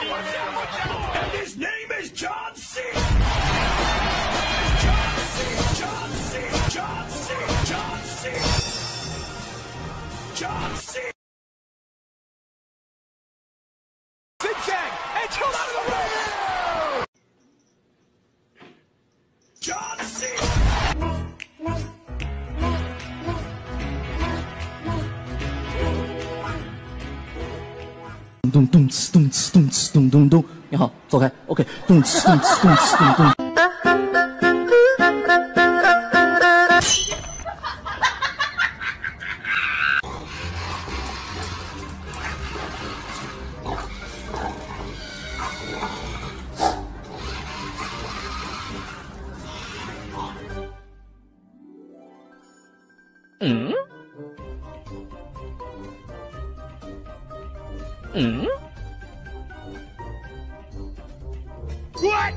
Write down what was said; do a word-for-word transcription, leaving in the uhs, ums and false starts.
And his name is John C. John C. John C. John C. John C. John C. Zigzag and chill out of the way. John C. 咚咚呲咚呲咚呲咚咚咚，你好，走开。OK， 咚呲咚呲咚呲咚咚。嗯？嗯 What?